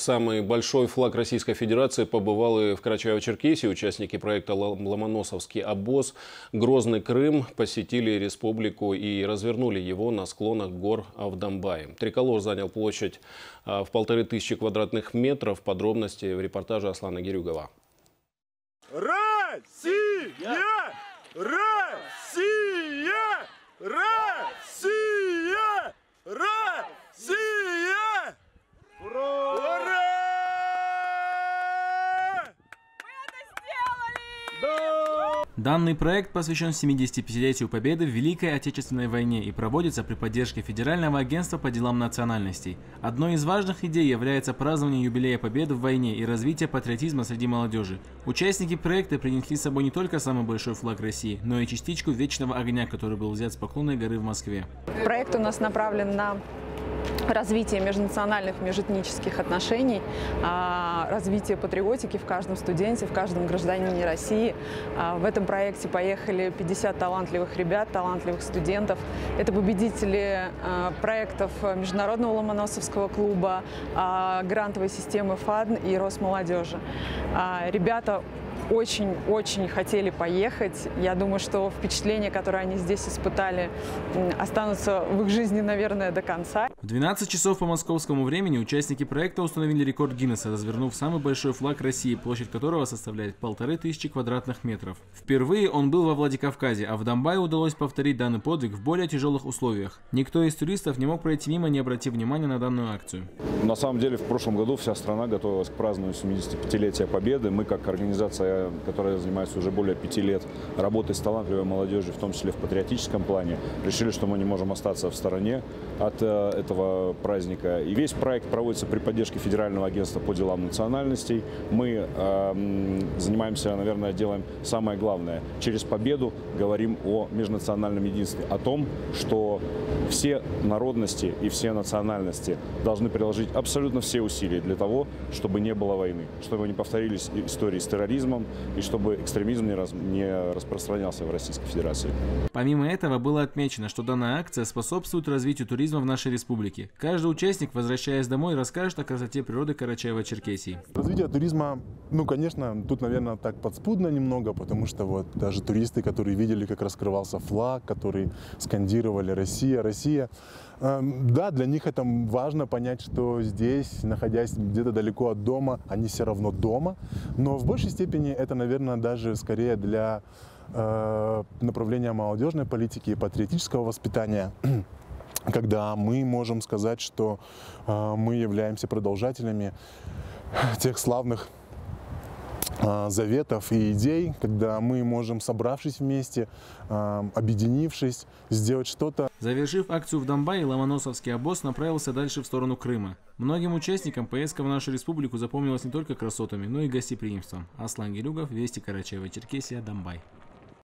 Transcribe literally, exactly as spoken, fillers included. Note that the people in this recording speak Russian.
Самый большой флаг Российской Федерации побывал и в Карачаево-Черкесии. Участники проекта «Ломоносовский обоз» Грозный Крым посетили республику и развернули его на склонах гор Авдамбаи. Триколор занял площадь в полторы тысячи квадратных метров. Подробности в репортаже Аслана Гирюгова. Россия! Россия! Россия! Россия! Ура! Ура! Мы это сделали! Да! Данный проект посвящен семидесятипятилетию Победы в Великой Отечественной войне и проводится при поддержке Федерального агентства по делам национальностей. Одной из важных идей является празднование юбилея Победы в войне и развитие патриотизма среди молодежи. Участники проекта принесли с собой не только самый большой флаг России, но и частичку вечного огня, который был взят с Поклонной горы в Москве. Проект у нас направлен на развитие межнациональных, межэтнических отношений, развитие патриотики в каждом студенте, в каждом гражданине России. В этом проекте поехали пятьдесят талантливых ребят, талантливых студентов. Это победители проектов Международного Ломоносовского клуба, грантовой системы ФАДН и Росмолодежи. Ребята очень-очень хотели поехать. Я думаю, что впечатления, которые они здесь испытали, останутся в их жизни, наверное, до конца. В двенадцать часов по московскому времени участники проекта установили рекорд Гиннесса, развернув самый большой флаг России, площадь которого составляет полторы тысячи квадратных метров. Впервые он был во Владикавказе, а в Домбае удалось повторить данный подвиг в более тяжелых условиях. Никто из туристов не мог пройти мимо, не обратив внимания на данную акцию. На самом деле, в прошлом году вся страна готовилась к празднованию семидесятипятилетия Победы. Мы, как организация, которая занимается уже более пяти лет работой с талантливой молодежью, в том числе в патриотическом плане, решили, что мы не можем остаться в стороне от э, этого праздника. И весь проект проводится при поддержке Федерального агентства по делам национальностей. Мы э, занимаемся, наверное, делаем самое главное. Через победу говорим о межнациональном единстве, о том, что все народности и все национальности должны приложить абсолютно все усилия для того, чтобы не было войны, чтобы не повторились истории с терроризмом, и чтобы экстремизм не, раз, не распространялся в Российской Федерации. Помимо этого было отмечено, что данная акция способствует развитию туризма в нашей республике. Каждый участник, возвращаясь домой, расскажет о красоте природы Карачаево-Черкесии. Развитие туризма, ну, конечно, тут, наверное, так подспудно немного, потому что вот даже туристы, которые видели, как раскрывался флаг, которые скандировали «Россия, Россия», да, для них это важно понять, что здесь, находясь где-то далеко от дома, они все равно дома. Но в большей степени это, наверное, даже скорее для э, направления молодежной политики и патриотического воспитания, когда мы можем сказать, что э, мы являемся продолжателями тех славных заветов и идей, когда мы можем, собравшись вместе, объединившись, сделать что-то. Завершив акцию в Домбае, Ломоносовский обоз направился дальше в сторону Крыма. Многим участникам поездка в нашу республику запомнилась не только красотами, но и гостеприимством. Аслан Гирюгов, Вести, Карачаево-Черкесия, Домбай.